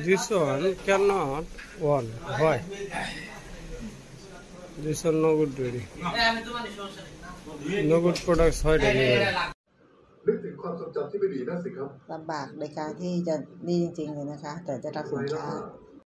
This one cannot one. Why? This one no good really. No good products. Why? นึกถึงความทรงจำที่ไม่ดีนั่นสิครับลำบากในการที่จะนี่จริงๆเลยนะคะแต่จะรับสินค้า